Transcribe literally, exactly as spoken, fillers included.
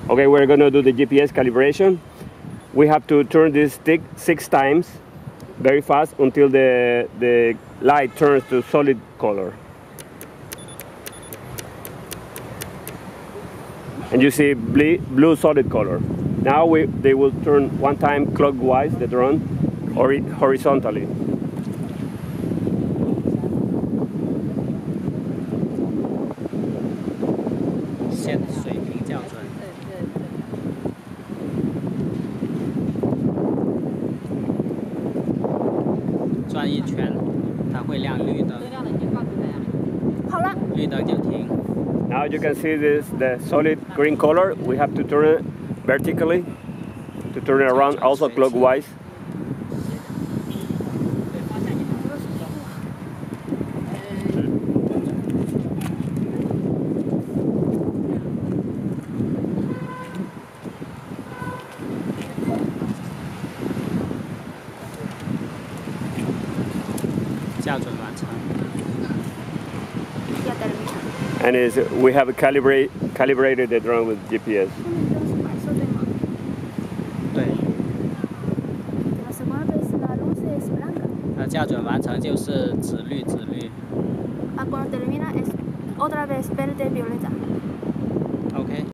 Okay, we're gonna do the G P S calibration. We have to turn this stick six times, very fast, until the the light turns to solid color. And you see blue, blue solid color. Now we they will turn one time clockwise the drone, or horizontally. Now you can see this the solid green color. We have to turn it vertically to turn it around, also clockwise. And is we have calibrate calibrated the drone with G P S. 对。那校准完成就是紫绿紫绿。 Cuando termina es otra vez verde violeta. OK。